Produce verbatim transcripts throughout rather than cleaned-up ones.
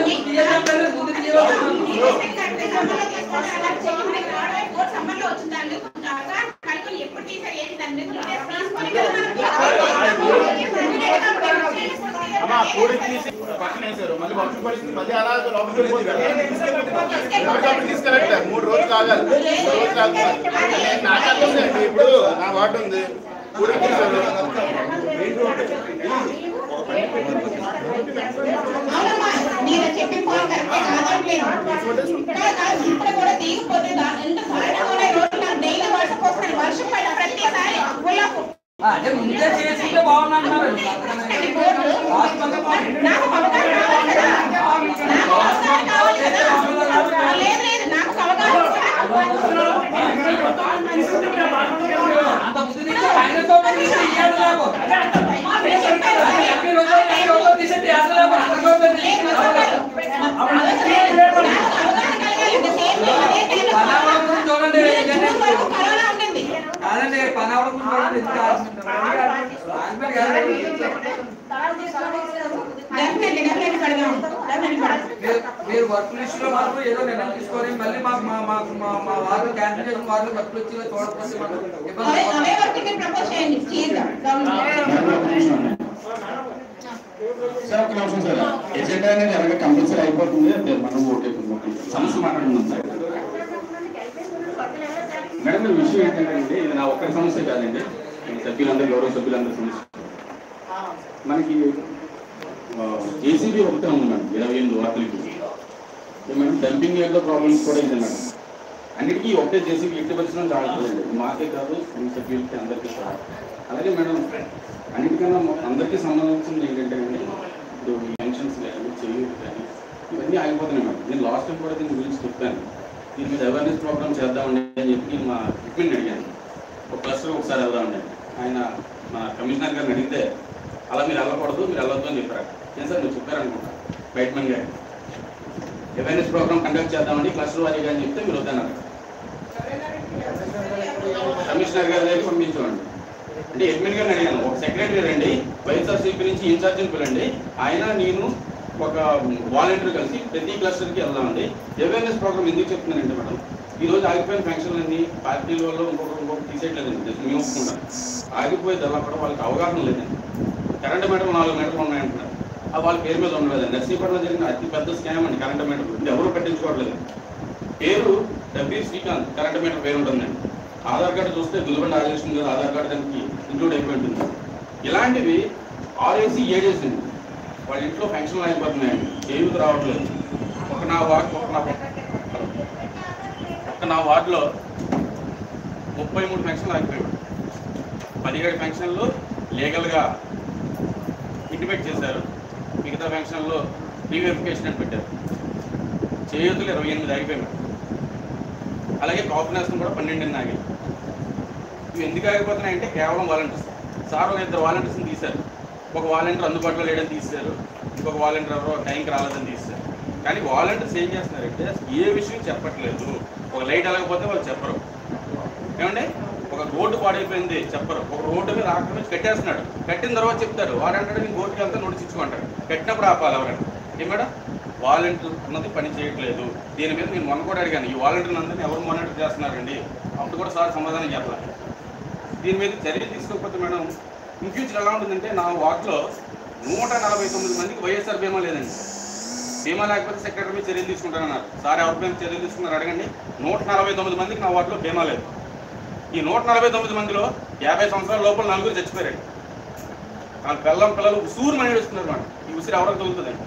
తీసుకెళ్ళట్లేదు మూడు రోజులు ఆగాలి మూడు రోజులు ఆగుతారు నాకు అర్థం ఇప్పుడు నా వాటి ఉంది పూడికి తీసారు అదే ముందే చేసి బాగున్నాడు అంత ముందు నుంచి కాంగ్రెస్ చూడండి కాదండి పనావడం మీరు వర్క్ లిస్ట్ లో మాత్రం ఏదో నేను తీసుకొని మళ్ళీ మాకు మా మా వాళ్ళు క్యాండిడేట్ వాళ్ళు వర్క్ వచ్చి చూడకపోతే మాకు సార్ ఒక నిమిషం సార్ ఎజెండా అనేది అలాగే కంపల్సరీ అయిపోతుంది మనం ఓకే సమస్య మాట్లాడుతున్నాం సార్ మేడం ఈ విషయం ఏంటంటే ఇది నా ఒక్కరి సమస్య కాదండి సభ్యులందరూ గౌరవ సభ్యులందరూ సమస్య మనకి జేసీబీ ఒకటే ఉంది మేడం ఇరవై ఎనిమిది వార్తలకి మేడం డంపింగ్ ఏరియా ప్రాబ్లమ్స్ కూడా ఇది మేడం అన్నిటికీ ఒకటే జేసీబీ ఎట్టి పరిస్థితుల్లో రావట్లేదండి మాకే కాదు సభ్యులకి అందరికీ రాదు అలాగే మేడం అన్నిటికన్నా అందరికీ సంబంధించింది ఏంటంటే అండి ఇప్పుడు పెన్షన్స్ కానీ చెయ్యి కానీ ఇవన్నీ ఆగిపోతున్నాయి మేడం నేను లాస్ట్ టైం కూడా దీని గురించి చెప్పాను దీని మీద అవేర్నెస్ ప్రోగ్రామ్ చేద్దామండి అని చెప్పి మా ఎక్విప్మెంట్ అడిగాను ఒక క్లస్టర్ ఒకసారి వెళ్దామండి ఆయన మా కమిషనర్ గారిని అడిగితే అలా మీరు వెళ్ళకూడదు మీరు వెళ్ళొద్దు అని చెప్పారు ఏం సార్ మీరు చెప్పారనుకుంటా బైట్మెన్ గారు అవేర్నెస్ ప్రోగ్రామ్ కండక్ట్ చేద్దామండి క్లస్టర్ వారీగా అని చెప్తే మీరు వద్దన్నారు కమిషనర్ గారి దగ్గర పంపించండి అంటే ఎడ్మిన్ గారిని అడిగాను ఒక సెక్రటరీ రండి వైఎస్ఆర్సీపీ నుంచి ఇన్ఛార్జిని పిలండి ఆయన నేను ఒక వాలంటీర్ కలిసి ప్రతి క్లస్టర్కి వెళ్దామండి అవేర్నెస్ ప్రోగ్రామ్ ఎందుకు చెప్తున్నానంటే మేడం ఈ రోజు ఆగిపోయిన ఫంక్షన్లు అన్ని పార్టీల వల్ల ఇంకొక ఇంకొక తీసేయట్లేదండి మేము ఒప్పుకుంటాం ఆగిపోయేది అలా కూడా వాళ్ళకి అవగాహన లేదండి కరెంటు మీటర్లు నాలుగు మీటర్లు ఉన్నాయంటున్నారు అది వాళ్ళ పేరు మీద ఉండలేదండి నర్సీపట్నంలో జరిగిన అతి పెద్ద స్కామ్ అండి కరెంటు మీటర్లు ఇది ఎవరు పట్టించుకోవట్లేదు పేరు డబ్బీ శ్రీకాంత్ కరెంటు మీటర్ పేరు ఉంటుందండి ఆధార్ కార్డు చూస్తే గుదిబండ ఆదేశం గారు ఆధార్ కార్డు దానికి ఇంక్లూడ్ అయిపోయి ఉంటుంది ఇలాంటివి ఆర్ఏసీ ఏడేసి వాళ్ళ ఇంట్లో ఫంక్షన్లు అయిపోతున్నాయండి ఏమి రావట్లేదు ఒక నా వార్డు ఒక నా ఒక నా వార్డులో ముప్పై మూడు ఫంక్షన్లు ఆగిపోయాడు పదిహేడు ఫంక్షన్లు లీగల్గా ఇంటిమేట్ చేశారు మిగతా ఫంక్షన్లో రీవెరిఫికేషన్ అని పెట్టారు చేయూతులు ఇరవై ఎనిమిది ఆగిపోయాడు అలాగే కాపునేషన్ కూడా పన్నెండున్న ఆగాయి ఇవి ఎందుకు ఆగిపోతున్నాయంటే కేవలం వాలంటీర్స్ సార్ ఒక ఇద్దరు వాలంటీర్స్ని తీశారు ఒక వాలంటీర్ అందుబాటులో లేడని తీశారు ఇంకొక వాలంటీర్ ఎవరో టైంకి రాలేదని తీశారు కానీ వాలంటీర్స్ ఏం చేస్తున్నారంటే ఏ విషయం చెప్పట్లేదు ఒక లైట్ వెళ్ళకపోతే వాళ్ళు చెప్పరు ఏమండి ఒక రోడ్డు పాడైపోయింది చెప్పరు ఒక రోడ్డు మీద ఆక్రమించి కట్టేస్తున్నాడు కట్టిన తర్వాత చెప్తారు వారంటాడు నేను కోర్టుకి వెళ్తే నోటీస్ ఇచ్చుకుంటాడు కట్టినప్పుడు ఆపాలి ఎవరంటే ఏం మేడం వాలంటీర్ ఉన్నది పని చేయట్లేదు దీని మీద నేను మొన్న కూడా అడిగాను ఈ వాలంటీర్లు అందరినీ ఎవరు మానిటర్ చేస్తున్నారండి అప్పుడు కూడా సార్ సమాధానం చెప్పాలి దీని మీద చర్యలు తీసుకోకపోతే మేడం ఇన్ ఫ్యూచర్ ఎలా ఉంటుందంటే నా వార్డులో నూట నలభై తొమ్మిది మందికి వైఎస్ఆర్ బీమా లేదండి బీమా లేకపోతే సెక్రటరీ మీద చర్యలు తీసుకుంటారన్నారు సార్ ఎవరి మీద చర్యలు తీసుకున్నారు అడగండి నూట నలభై తొమ్మిది మందికి నా వార్డులో బీమా లేదు ఈ నూట నలభై తొమ్మిది మందిలో యాభై సంవత్సరాల లోపల నలుగురు చచ్చిపోయారు వాళ్ళ పిల్లల పిల్లలు ఉసూరు మనీ వేస్తున్నారు మాట ఈ ఉసిరి ఎవరికి తగులుతుందండి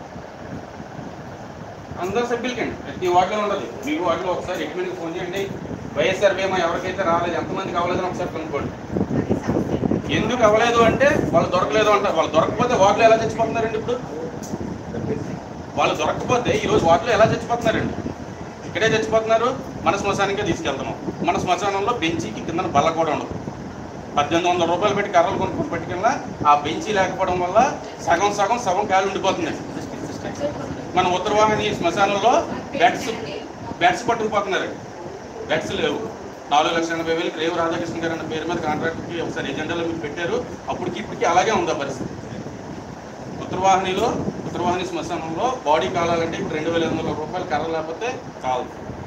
అందరు సభ్యులకండి ప్రతి వార్డులో ఉండదు మీ వార్డులో ఒకసారి ఎక్విప్మెంట్కి ఫోన్ చేయండి వైఎస్ఆర్ బీమా ఎవరికైతే రాలేదు ఎంతమందికి అవ్వలేదని ఒకసారి కనుక్కోండి ఎందుకు అవ్వలేదు అంటే వాళ్ళు దొరకలేదు అంటారు వాళ్ళు దొరకకపోతే వార్డులో ఎలా చచ్చిపోతున్నారండి ఇప్పుడు వాళ్ళు దొరకకపోతే ఈరోజు వార్డులో ఎలా చచ్చిపోతున్నారండి ఇక్కడే చచ్చిపోతున్నారు మన శ్మశానికే తీసుకెళ్తున్నాం మన శ్మశానంలో బెంచీకి కింద బల్ల కూడా ఉండదు పద్దెనిమిది వందల రూపాయలు పెట్టి కర్రలు కొనుక్కొని పెట్టుకెళ్ళా ఆ బెంచీ లేకపోవడం వల్ల సగం సగం సగం కాలు ఉండిపోతుంది మన ఉత్తరవాహిని శ్మశానంలో బెడ్స్ బెడ్స్ పట్టుకుపోతున్నారు బెడ్స్ లేవు నాలుగు లక్షల ఎనభై వేలు రేవు రాధాకృష్ణ గారు అన్న పేరు మీద కాంట్రాక్ట్కి ఒకసారి ఎజెండాలో మీరు పెట్టారు అప్పటికి ఇప్పటికి అలాగే ఉంది ఆ పరిస్థితి ఉత్తరవాహినిలో ఉత్తరవాహిని శ్మశానంలో బాడీ కాలాలంటే ఇప్పుడు రెండు వేల ఐదు వందల రూపాయలు కర్ర లేకపోతే కాదు.